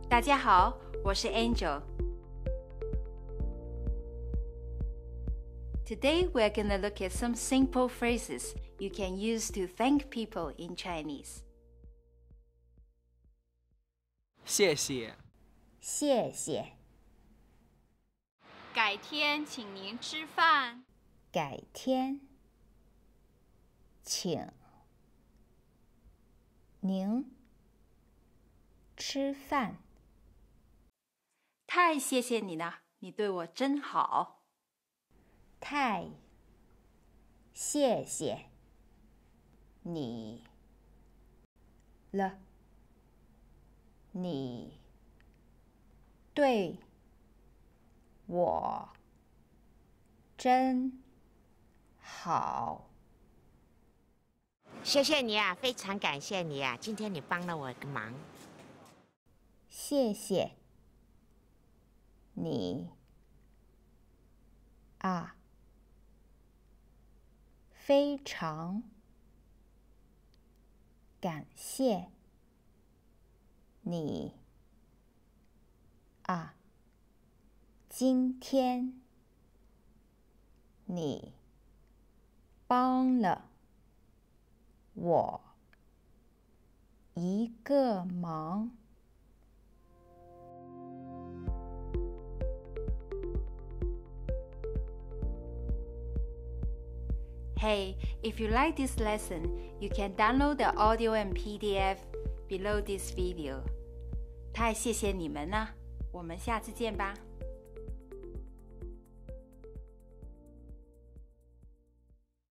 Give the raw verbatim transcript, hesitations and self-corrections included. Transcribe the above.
大家好，我是 Angel. Today we're going to look at some simple phrases you can use to thank people in Chinese. 谢谢， 谢谢， 改天请您吃饭。 改天，请您吃饭。 太谢谢你了，你对我真好。 太谢谢你了，你对我真好。 谢谢你啊，非常感谢你啊，今天你帮了我一个忙。 谢谢你啊，非常感谢你啊，今天你帮了我一个忙。 Hey, if you like this lesson, you can download the audio and P D F below this video. 太谢谢你们了，我们下次见吧。